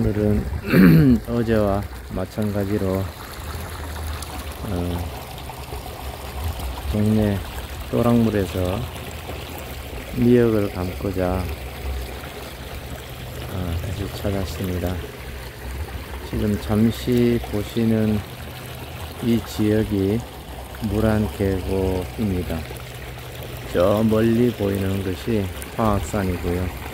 오늘은 어제와 마찬가지로 동네 또랑물에서 미역을 감고자 다시 찾았습니다. 지금 잠시 보시는 이 지역이 무란 계곡입니다. 저 멀리 보이는 것이 화악산이고요.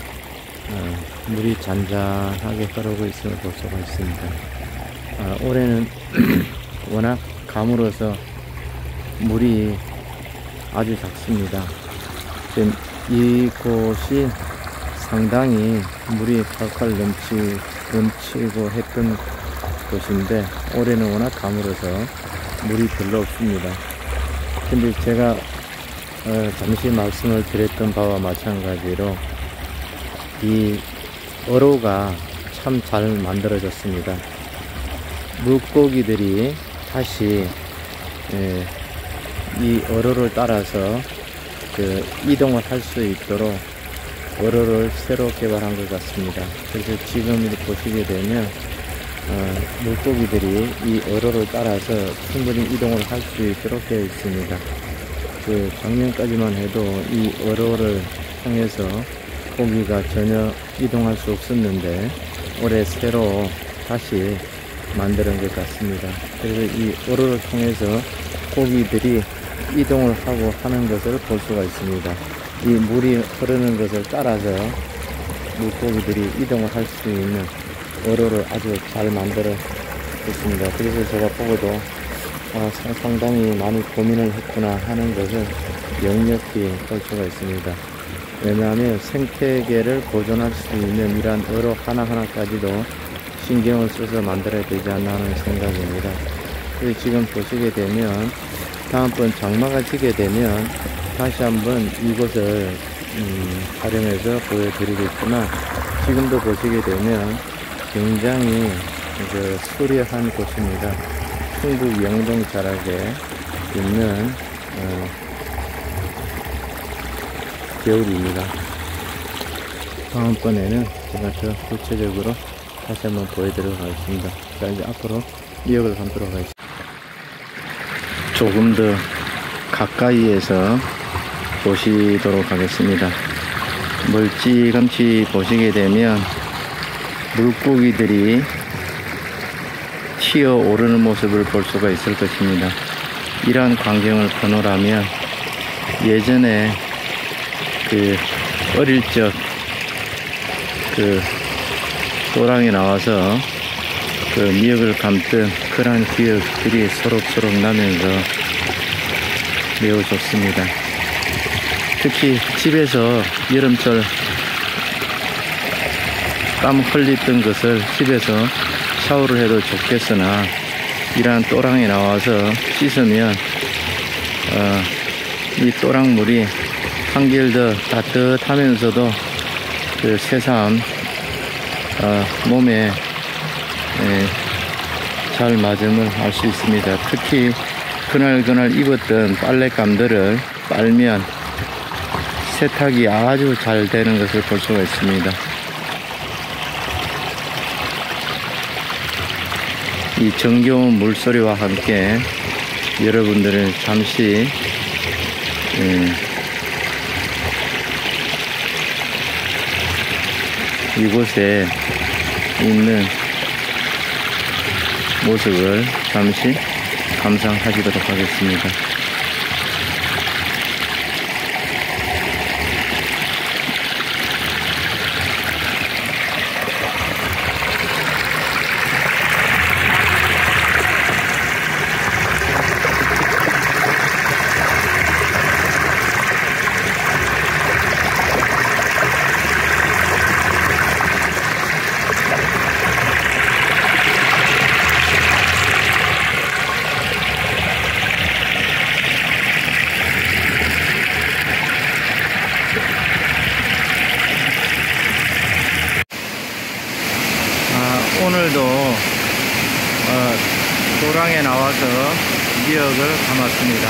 물이 잔잔하게 흐르고 있음을 볼 수가 있습니다. 올해는 워낙 가물어서 물이 아주 작습니다. 지금 이곳이 상당히 물이 칼칼 넘치고 했던 곳인데 올해는 워낙 가물어서 물이 별로 없습니다. 근데 제가 잠시 말씀을 드렸던 바와 마찬가지로 이 어로가 참 잘 만들어졌습니다. 물고기들이 다시 이 어로를 따라서 이동을 할 수 있도록 어로를 새로 개발한 것 같습니다. 그래서 지금 보시게 되면 물고기들이 이 어로를 따라서 충분히 이동을 할 수 있도록 되어 있습니다. 작년까지만 해도 이 어로를 통해서 고기가 전혀 이동할 수 없었는데 올해 새로 다시 만드는 것 같습니다. 그래서 이 어로를 통해서 고기들이 이동을 하고 하는 것을 볼 수가 있습니다. 이 물이 흐르는 것을 따라서 물고기들이 이동을 할 수 있는 어로를 아주 잘 만들어 있습니다. 그래서 제가 보고도 상당히 많이 고민을 했구나 하는 것을 역력히 볼 수가 있습니다. 왜냐하면 생태계를 보존할 수 있는 이러한 어로 하나하나까지도 신경을 써서 만들어야 되지 않나 하는 생각입니다. 그래서 지금 보시게 되면 다음번 장마가 지게 되면 다시 한번 이곳을 활용해서 보여드리겠지만 지금도 보시게 되면 굉장히 수려한 곳입니다. 충북 영동 자락에 있는 겨울입니다. 다음번에는 제가 더 구체적으로 다시 한번 보여드리도록 하겠습니다. 자, 이제 앞으로 미역을 감도록 하겠습니다. 조금 더 가까이에서 보시도록 하겠습니다. 멀찌감치 보시게 되면 물고기들이 튀어 오르는 모습을 볼 수가 있을 것입니다. 이러한 광경을 보노라면 예전에 어릴 적 또랑에 나와서 미역을 감던 그러한 기억들이 소록소록 나면서 매우 좋습니다. 특히 집에서 여름철 땀 흘렸던 것을 집에서 샤워를 해도 좋겠으나 이러한 또랑에 나와서 씻으면 이 또랑물이 한결 더 따뜻하면서도 새삼 몸에 잘 맞음을 알 수 있습니다. 특히 그날 입었던 빨랫감들을 빨면 세탁이 아주 잘 되는 것을 볼 수가 있습니다. 이 정겨운 물소리와 함께 여러분들은 잠시 이곳에 있는 모습을 잠시 감상하시도록 하겠습니다. 오늘도 도랑에 나와서 미역을 감았습니다.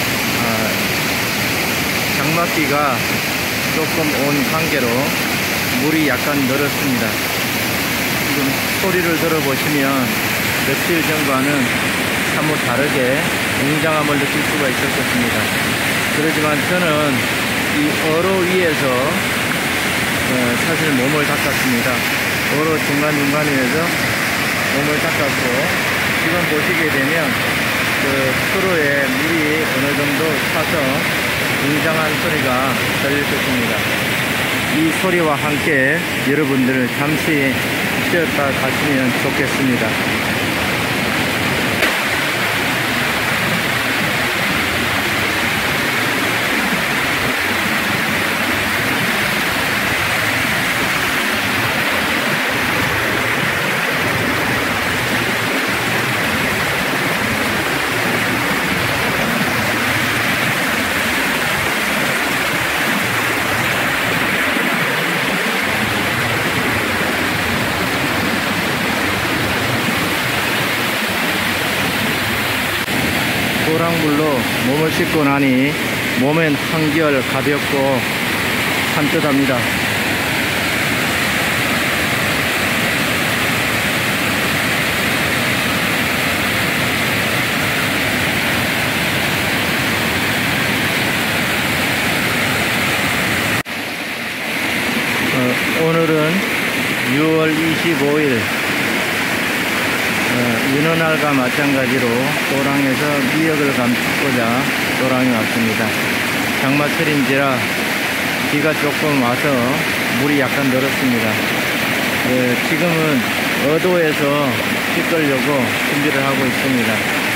장맛비가 조금 온 관계로 물이 약간 늘었습니다. 지금 소리를 들어보시면 며칠 전과는 사뭇 다르게 웅장함을 느낄 수가 있었습니다. 그렇지만 저는 이 어로 위에서 사실 몸을 닦았습니다. 어로 중간중간에서 몸을 닦았고, 지금 보시게 되면 프로에 물이 어느 정도 차서 웅장한 소리가 들릴 것입니다. 이 소리와 함께 여러분들 잠시 쉬었다 가시면 좋겠습니다. 소랑물로 몸을 씻고 나니 몸엔 한결 가볍고 산뜻합니다. 오늘은 6월 25일 윤허날과 마찬가지로 도랑에서 미역을 감추고자 도랑에 왔습니다. 장마철인지라 비가 조금 와서 물이 약간 늘었습니다. 지금은 어도에서 씻으려고 준비를 하고 있습니다.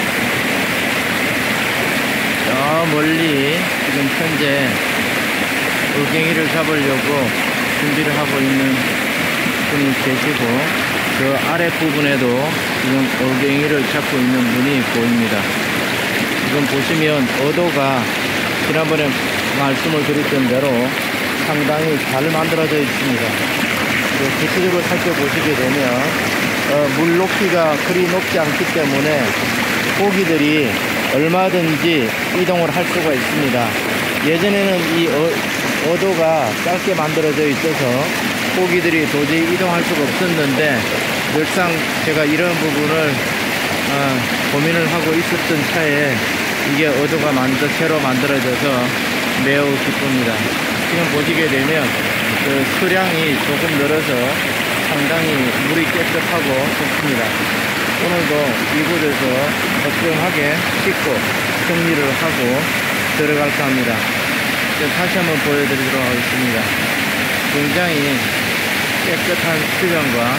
저 멀리 지금 현재 올갱이를 잡으려고 준비를 하고 있는 분이 계시고, 저 아랫부분에도 지금 올갱이를 잡고 있는 분이 보입니다. 지금 보시면 어도가 지난번에 말씀을 드렸던 대로 상당히 잘 만들어져 있습니다. 구체적으로 살펴보시게 되면 물 높이가 그리 높지 않기 때문에 고기들이 얼마든지 이동을 할 수가 있습니다. 예전에는 이 어도가 짧게 만들어져 있어서 고기들이 도저히 이동할 수가 없었는데, 늘상 제가 이런 부분을 고민을 하고 있었던 차에 이게 어도가 새로 만들어져서 매우 기쁩니다. 지금 보시게 되면 수량이 조금 늘어서 상당히 물이 깨끗하고 좋습니다. 오늘도 이곳에서 적정하게 씻고 정리를 하고 들어갈까 합니다. 다시 한번 보여드리도록 하겠습니다. 굉장히 깨끗한 수변과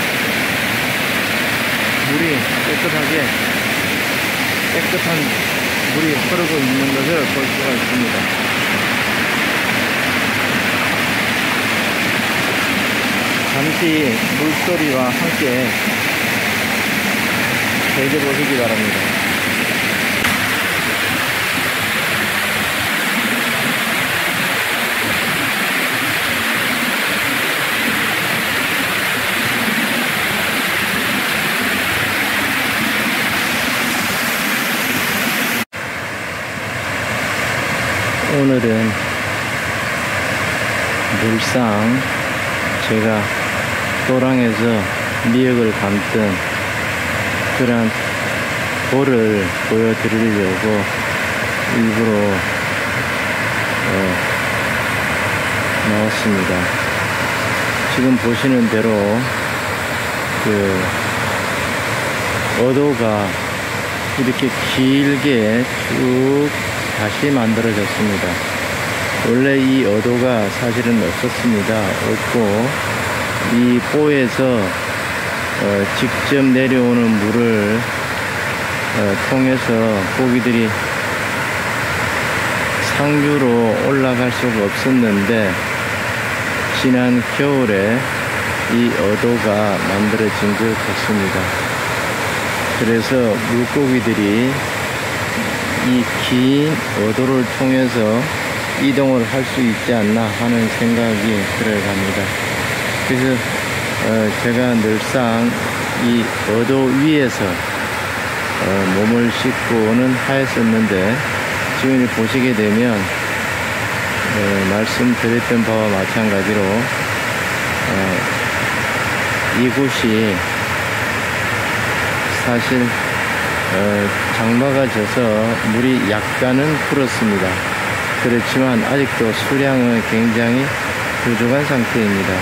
물이 깨끗한 물이 흐르고 있는 것을 볼 수가 있습니다. 잠시 물소리와 함께 즐겨보시기 바랍니다. 오늘은 물상 제가 도랑에서 미역을 감던 그런 볼을 보여드리려고 일부러 나왔습니다. 지금 보시는 대로 어도가 이렇게 길게 쭉 다시 만들어졌습니다. 원래 이 어도가 사실은 없었습니다. 없고 이 보에서 직접 내려오는 물을 통해서 고기들이 상류로 올라갈 수가 없었는데, 지난 겨울에 이 어도가 만들어진 것 같습니다. 그래서 물고기들이 이 긴 어도를 통해서 이동을 할 수 있지 않나 하는 생각이 들어갑니다. 그래서 제가 늘상 이 어도 위에서 몸을 씻고는 하였었는데, 지금 보시게 되면 말씀드렸던 바와 마찬가지로 이곳이 사실 장마가 져서 물이 약간은 불었습니다. 그렇지만 아직도 수량은 굉장히 부족한 상태입니다.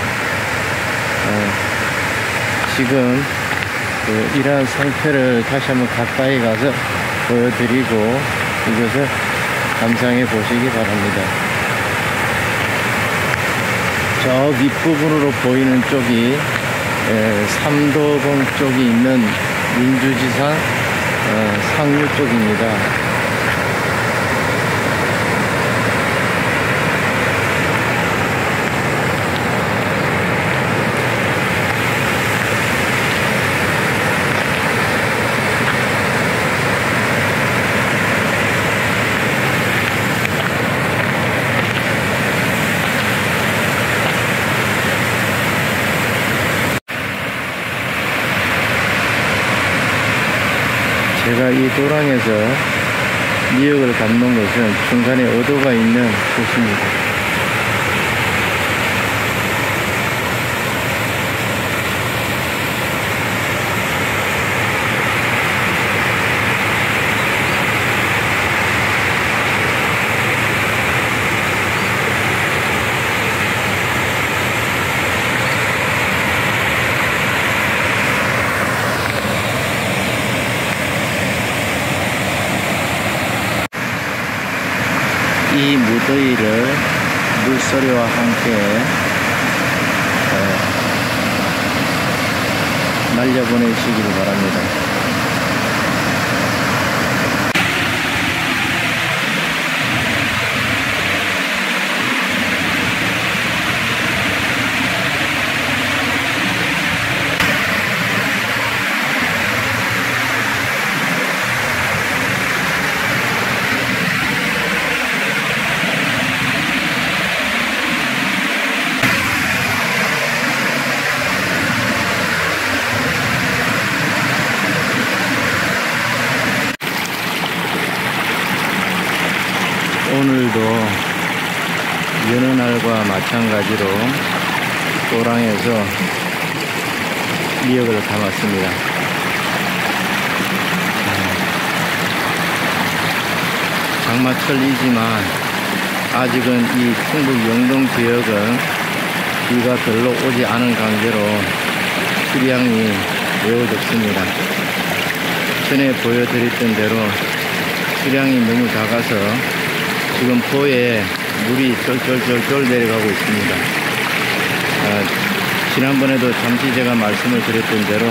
지금 이러한 상태를 다시 한번 가까이 가서 보여드리고 이것을 감상해 보시기 바랍니다. 저 밑부분으로 보이는 쪽이 삼도봉 쪽이 있는 민주지산 상류 쪽입니다. 제가 이 도랑에서 미역을 담는 것은 중간에 어도가 있는 곳입니다. 이 무더위를 물소리와 함께 날려보내시길 바랍니다. 오늘도 여느 날과 마찬가지로 도랑에서 미역을 담았습니다. 장마철이지만 아직은 이 충북 영동 지역은 비가 별로 오지 않은 관계로 수량이 매우 적습니다. 전에 보여드렸던 대로 수량이 너무 작아서 지금 포에 물이 쫄쫄쫄쫄 내려가고 있습니다. 지난번에도 잠시 제가 말씀을 드렸던 대로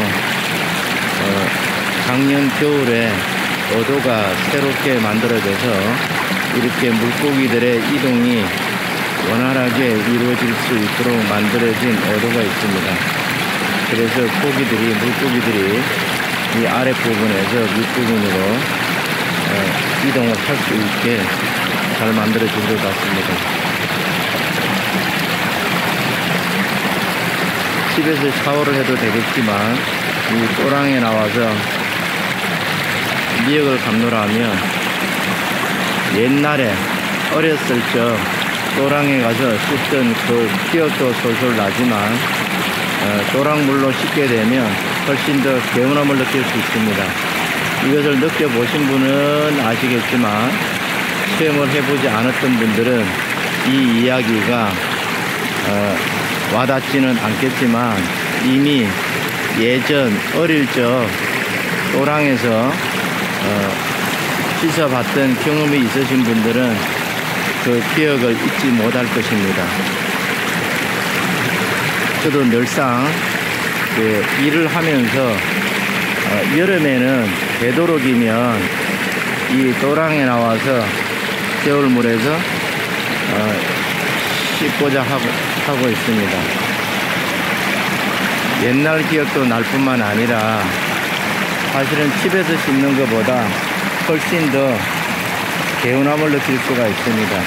작년 겨울에 어도가 새롭게 만들어져서 이렇게 물고기들의 이동이 원활하게 이루어질 수 있도록 만들어진 어도가 있습니다. 그래서 물고기들이 이 아랫부분에서 밑부분으로 이동을 할 수 있게 잘 만들어진 것 같습니다. 집에서 샤워를 해도 되겠지만 이 도랑에 나와서 미역을 감노라 하면 옛날에 어렸을 적 도랑에 가서 씻던 그 기억도 솔솔 나지만 도랑물로 씻게 되면 훨씬 더 개운함을 느낄 수 있습니다. 이것을 느껴보신 분은 아시겠지만 체험을 해보지 않았던 분들은 이 이야기가 와닿지는 않겠지만 이미 예전 어릴 적 도랑에서 씻어봤던 경험이 있으신 분들은 그 기억을 잊지 못할 것입니다. 저도 늘상 일을 하면서 여름에는 되도록이면 이 도랑에 나와서 겨울물에서 씻고자 하고 있습니다. 옛날 기억도 날 뿐만 아니라 사실은 집에서 씻는 것보다 훨씬 더 개운함을 느낄 수가 있습니다.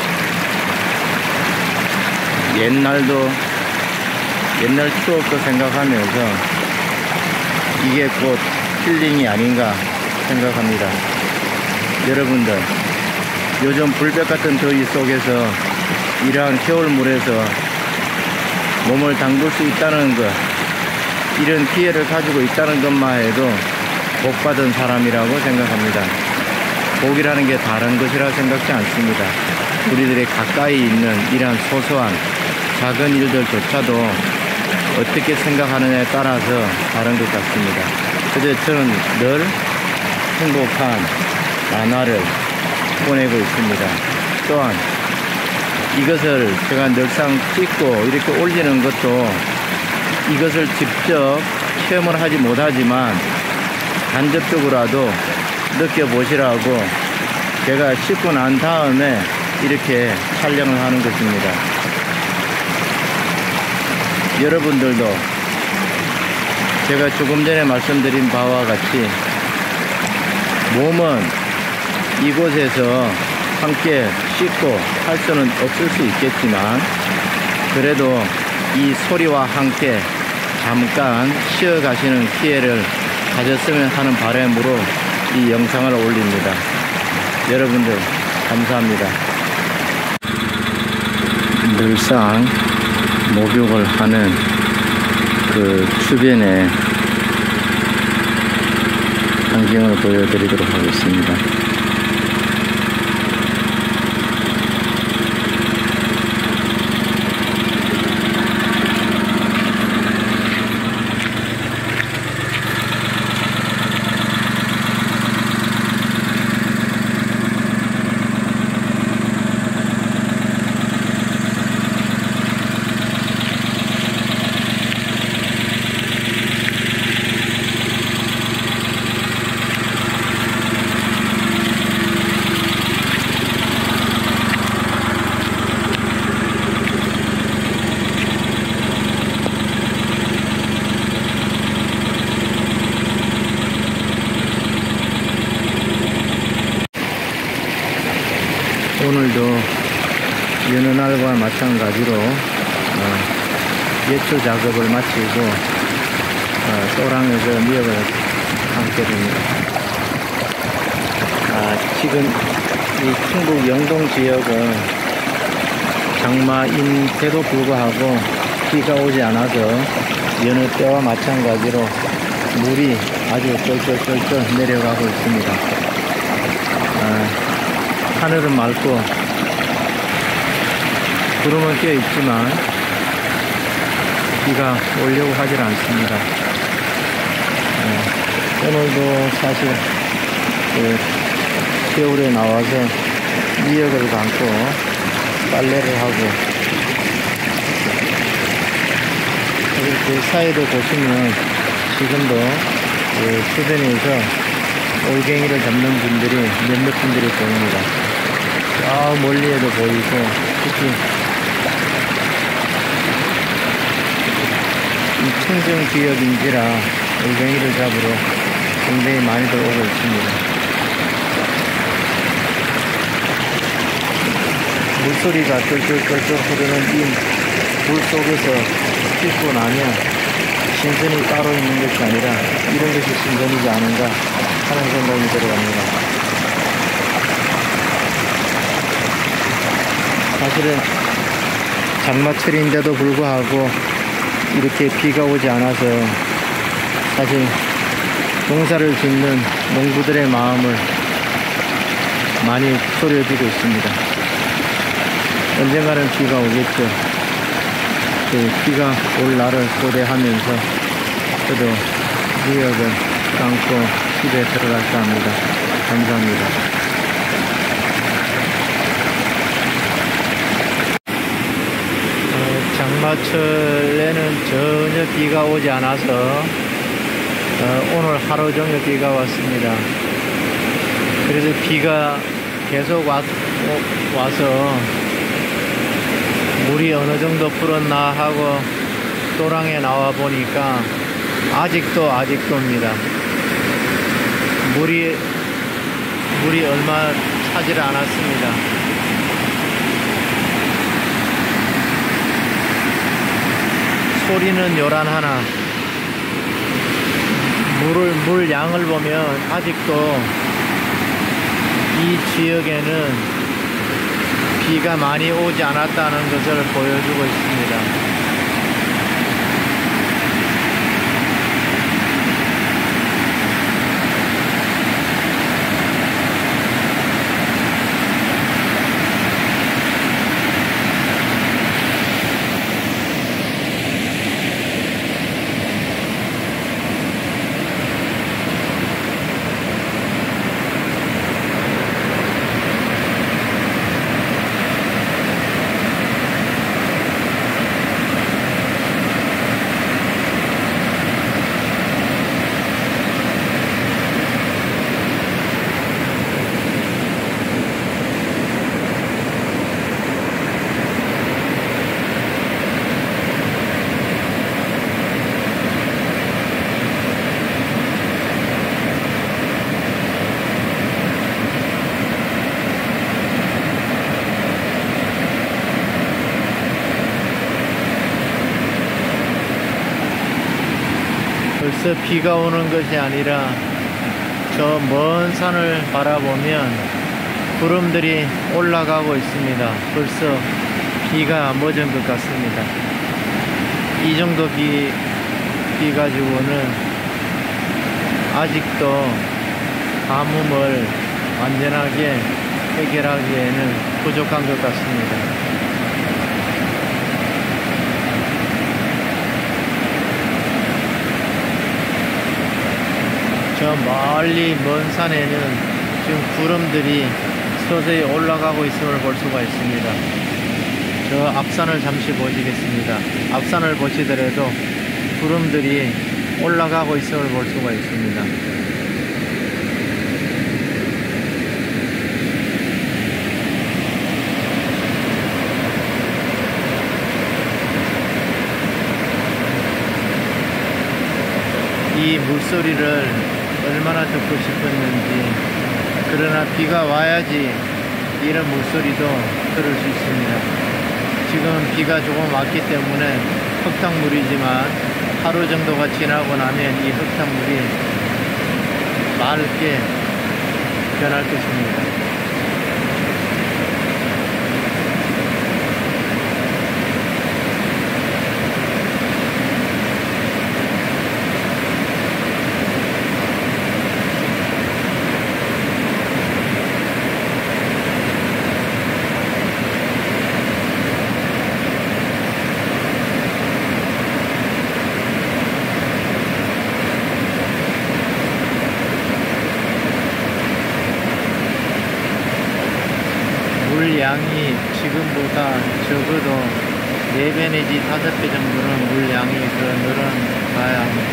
옛날 추억도 생각하면서 이게 곧 힐링이 아닌가 생각합니다. 여러분들, 요즘 불볕 같은 더위 속에서 이러한 겨울물에서 몸을 담글 수 있다는 것, 이런 기회를 가지고 있다는 것만 해도 복받은 사람이라고 생각합니다. 복이라는 게 다른 것이라 생각지 않습니다. 우리들이 가까이 있는 이러한 소소한 작은 일들조차도 어떻게 생각하느냐에 따라서 다른 것 같습니다. 그래서 저는 늘 행복한 나날을 보내고 있습니다. 또한 이것을 제가 늘상 찍고 이렇게 올리는 것도 이것을 직접 체험을 하지 못하지만 간접적으로라도 느껴보시라고 제가 씻고 난 다음에 이렇게 촬영을 하는 것입니다. 여러분들도 제가 조금 전에 말씀드린 바와 같이 몸은 이곳에서 함께 씻고 할 수는 없을 수 있겠지만 그래도 이 소리와 함께 잠깐 쉬어 가시는 기회를 가졌으면 하는 바람으로 이 영상을 올립니다. 여러분들 감사합니다. 늘상 목욕을 하는 그 주변의 환경을 보여드리도록 하겠습니다. 오늘도 여느 날과 마찬가지로 예초 작업을 마치고 소랑에서 미역을 담게 됩니다. 지금 이 충북 영동 지역은 장마인데도 불구하고 비가 오지 않아서 여느 때와 마찬가지로 물이 아주 쫄쫄쫄쫄 내려가고 있습니다. 하늘은 맑고 구름은 껴 있지만 비가 오려고 하질 않습니다. 오늘도 사실 겨울에 나와서 미역을 감고 빨래를 하고 그 사이도 보시면 지금도 주변에서 올갱이를 잡는 분들이 몇몇 분들이 보입니다. 저 멀리에도 보이고 특히 이 청정 지역인지라 올갱이를 잡으러 굉장히 많이들 오고 있습니다. 물소리가 쫄쫄쫄쫄 흐르는 이 물 속에서 씻고 나면 신선이 따로 있는 것이 아니라 이런 것이 신선이지 않은가 하는 생각이 들어갑니다. 사실은 장마철인데도 불구하고 이렇게 비가 오지 않아서 사실 농사를 짓는 농부들의 마음을 많이 소려주고 있습니다. 언젠가는 비가 오겠죠. 그 비가 올 날을 고대하면서 저도 미역을 감고 집에 들어갈까 합니다. 감사합니다. 장마철에는 전혀 비가 오지 않아서 오늘 하루 종일 비가 왔습니다. 그래서 비가 계속 와서 물이 어느 정도 불었나 하고 또랑에 나와 보니까 아직도입니다. 물이 얼마 차질 않았습니다. 소리는 요란하나 물 양을 보면 아직도 이 지역에는 비가 많이 오지 않았다는 것을 보여주고 있습니다. 벌써 비가 오는 것이 아니라 저 먼 산을 바라보면 구름들이 올라가고 있습니다. 벌써 비가 멎은 것 같습니다. 이 정도 비 가지고는 아직도 가뭄을 완전하게 해결하기에는 부족한 것 같습니다. 저 멀리 먼 산에는 지금 구름들이 서서히 올라가고 있음을 볼 수가 있습니다. 저 앞산을 잠시 보시겠습니다. 앞산을 보시더라도 구름들이 올라가고 있음을 볼 수가 있습니다. 이 물소리를 얼마나 듣고 싶었는지, 그러나 비가 와야지 이런 물소리도 들을 수 있습니다. 지금 비가 조금 왔기 때문에 흙탕물이지만 하루 정도가 지나고 나면 이 흙탕물이 맑게 변할 것입니다. 물량이 지금보다 적어도 4배 내지 5배 정도는 물량이 더 늘어나야 합니다.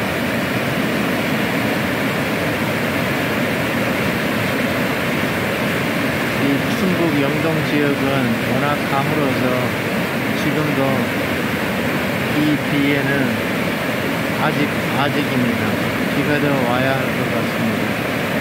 이 충북 영동 지역은 워낙 가물어서 지금도 이 비에는 아직입니다. 비가 더 와야 할 것 같습니다.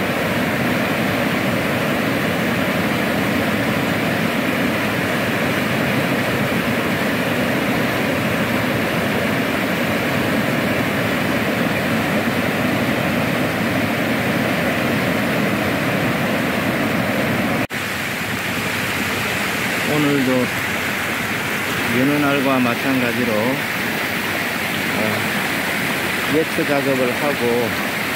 오늘도 여느 날과 마찬가지로 예트 작업을 하고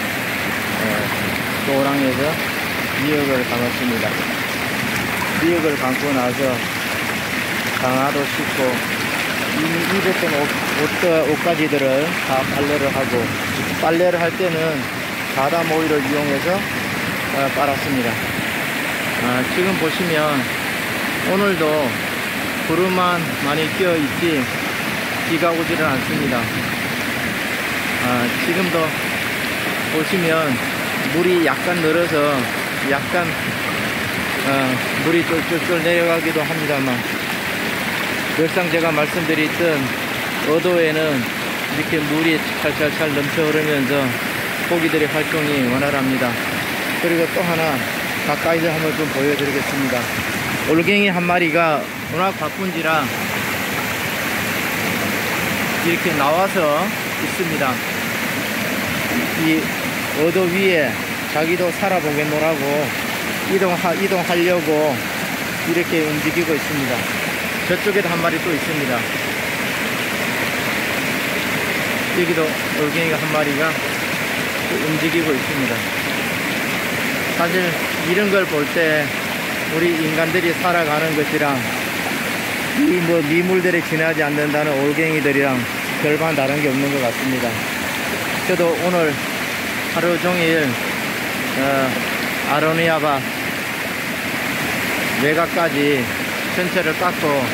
소랑에서 미역을 감았습니다. 미역을 감고 나서 강화로 씻고 이미 입었던 옷가지들을 다 빨래를 하고, 빨래를 할 때는 바다 모이를 이용해서 빨았습니다. 지금 보시면 오늘도 구름만 많이 끼어 있지 비가 오지를 않습니다. 지금도 보시면 물이 약간 늘어서 약간 물이 쫄쫄쫄 내려가기도 합니다만, 늘상 제가 말씀드렸던 어도에는 이렇게 물이 찰찰찰 넘쳐 흐르면서 고기들의 활동이 원활합니다. 그리고 또 하나 가까이서 한번 좀 보여드리겠습니다. 올갱이 한 마리가 워낙 바쁜지라 이렇게 나와서 있습니다. 이 어도 위에 자기도 살아보겠노라고 이동하려고 이렇게 움직이고 있습니다. 저쪽에도 한 마리 또 있습니다. 여기도 올갱이가 한 마리가 또 움직이고 있습니다. 사실 이런 걸 볼 때 우리 인간들이 살아가는 것이랑 이 미물들이 지나지 않는다는 올갱이들이랑 별반 다른 게 없는 것 같습니다. 저도 오늘 하루 종일 아로니아바 외곽까지 전체를 깎고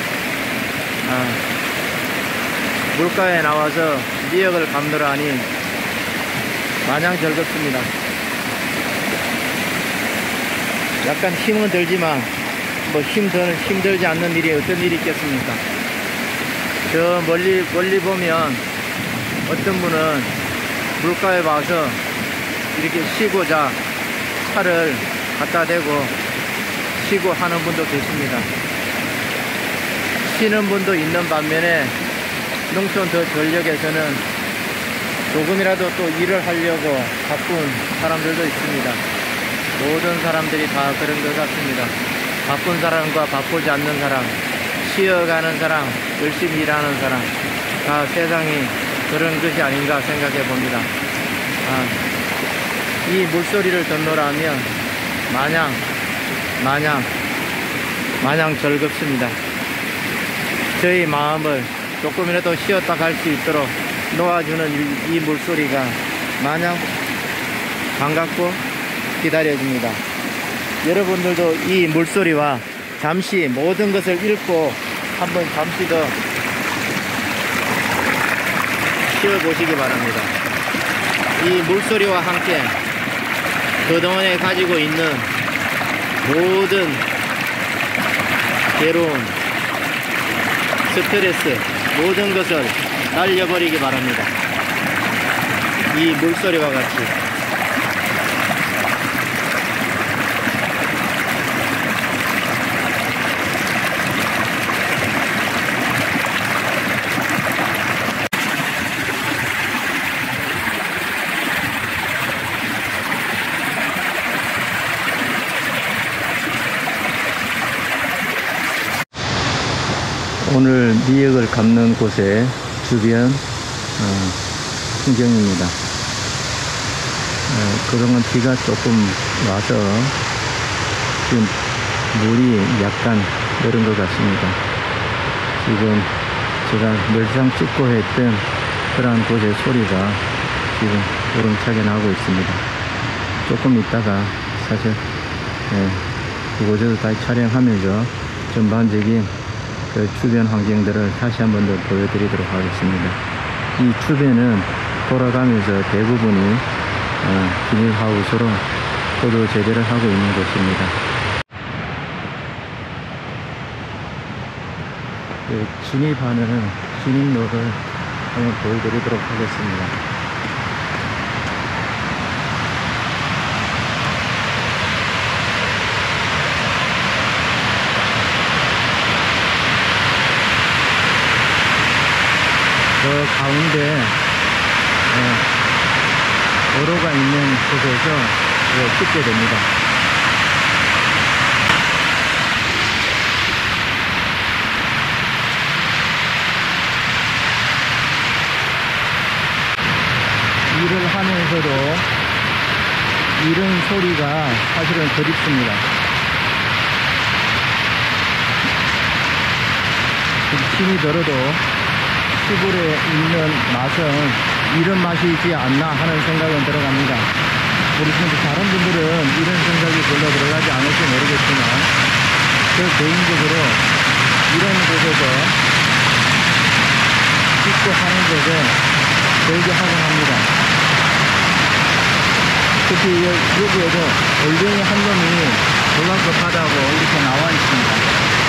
물가에 나와서 미역을 감느라 하니 마냥 즐겁습니다. 약간 힘은 들지만 뭐 힘들지 않는 일이 어떤 일이 있겠습니까? 저 멀리 보면 어떤 분은 물가에 와서 이렇게 쉬고자 차를 갖다 대고 쉬고 하는 분도 계십니다. 쉬는 분도 있는 반면에 농촌 더 전역에서는 조금이라도 또 일을 하려고 바쁜 사람들도 있습니다. 모든 사람들이 다 그런 것 같습니다. 바쁜 사람과 바쁘지 않는 사람, 쉬어가는 사람, 열심히 일하는 사람, 다 세상이 그런 것이 아닌가 생각해 봅니다. 이 물소리를 듣노라면 마냥 즐겁습니다. 저희 마음을 조금이라도 쉬었다 갈 수 있도록 놓아주는 이 물소리가 마냥 반갑고 기다려집니다. 여러분들도 이 물소리와 잠시 모든 것을 잃고 한번 잠시 더 쉬어보시기 바랍니다. 이 물소리와 함께 그동안에 가지고 있는 모든 괴로움, 스트레스, 모든 것을 날려버리기 바랍니다. 이 물소리와 같이. 오늘 미역을 감는 곳의 주변 풍경입니다. 그동안 비가 조금 와서 지금 물이 약간 늘은 것 같습니다. 지금 제가 멸상 찍고 했던 그러한 곳의 소리가 지금 우렁차게 나고 있습니다. 조금 있다가 사실 그곳에서 다시 촬영하면서 전반적인 그 주변 환경들을 다시 한 번 더 보여드리도록 하겠습니다. 이 주변은 돌아가면서 대부분이 비닐하우스로 포도 재배를 하고 있는 곳입니다. 진입하는 진입로를 한번 보여드리도록 하겠습니다. 저 가운데 도로가 있는 곳에서 찍게 됩니다. 일을 하면서도 이런 소리가 사실은 그립습니다. 힘이 들어도 시골에 있는 맛은 이런 맛이지 않나 하는 생각은 들어갑니다. 우리 다른 분들은 이런 생각이 별로 들어가지 않을지 모르겠지만 저 개인적으로 이런 곳에서 찍고 하는 것을 되게 환영합니다. 특히 여기에도 얼갱이 한 놈이 졸라 급하다고 이렇게 나와 있습니다.